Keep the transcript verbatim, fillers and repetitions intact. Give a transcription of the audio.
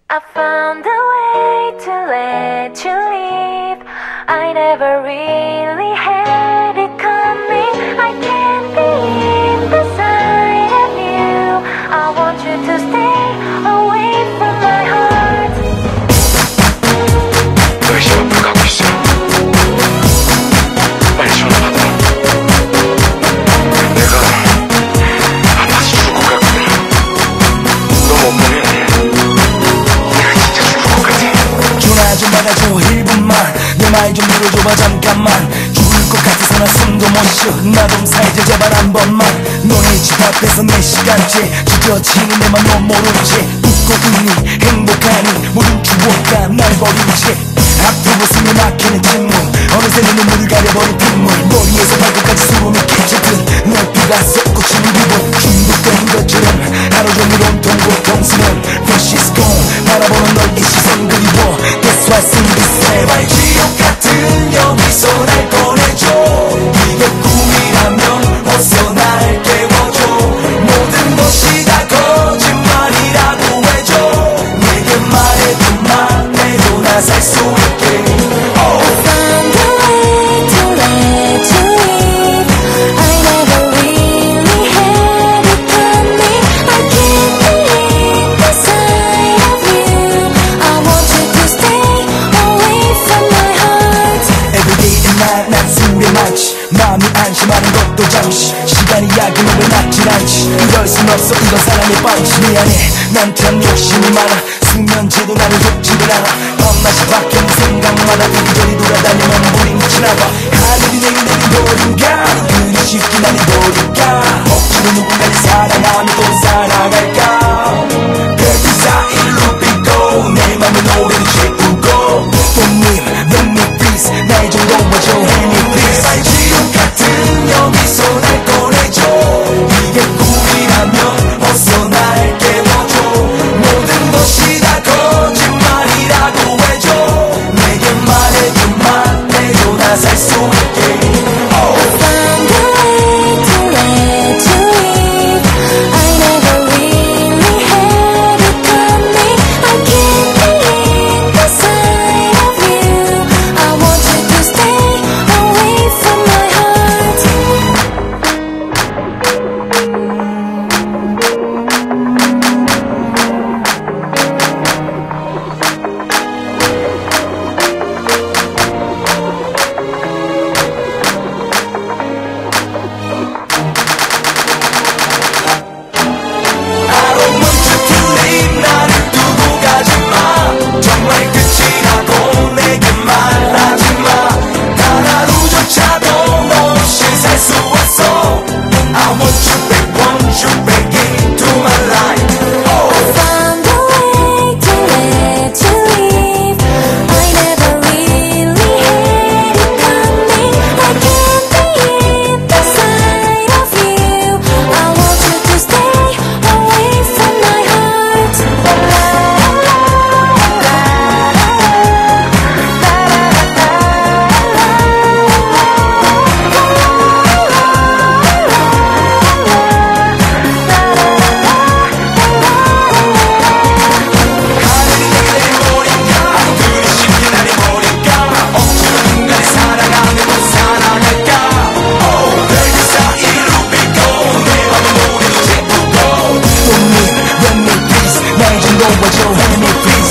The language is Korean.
I found a way to let you leave. I never really had it coming. I can't be beside of you. I want you to stay away from my heart. 너의 심 앞을 가고 있어. 빨리 전화 받아. 내가 아파서 죽을 것 같거든. 너 못 보면 내가 진짜 죽을 것 같아. 전화 좀 받아줘 일 분만. 내 말 좀 들어줘봐 잠깐만. 죽을 것 같아서 나 숨도 못 쉬어. 나 좀 살자 제발 한 번만. 너네 집 앞에서 네 시간째 지저치는 내 맘 넌 모르지. 웃고 있니 행복하니 모든 추억과 날 버린 채 앞으로 숨이 막히는 침묵. 어느새 내 눈물을 가려버린 빗물. 머리에서 발끝까지 소름이 끼쳐든 내 피가 솟구치는 기분. 중독된 것처럼 하루 종일 온통 고통스러운 Rush is gone. 바라보는 너의 시선 그리워. That's why I sing this song. 제발 지옥 같은 여기서 날 꺼내줘. 이게 꿈이라면 어서 날 깨워줘. 모든 것이 다 거짓말이라고 해줘. 내게 말해도 말해도 나 살 수 있게. 마음이 안심하는 것도 잠시. 시간이 약이면 왜 낫질 않지. 이럴 순 없어 이건 사람의 방식. 미안해 난 참 욕심이 많아. 숙면제도 나를 돕지를 않아. 밤낮이 바뀌는 생각마다 이리저리 돌아다니면 물이 지나가. 하늘이 내게 내린 거리인가. 그리 쉽게 날 버릴까. 억지로 누군가를 사랑하며 또 살아갈까. 별빛 사이로 비고 내 맘에 노래를 채우고. 손님 let me please 날 좀 도와줘 help me please. 제발 지옥 같은 여기서 날 꺼내줘. 이게 꿈이라면 어서 날 깨워줘. 모든 것이 다 거짓말이라고 해줘. 내게 말해줘 말해줘 나 살 수 있게. What your enemy please.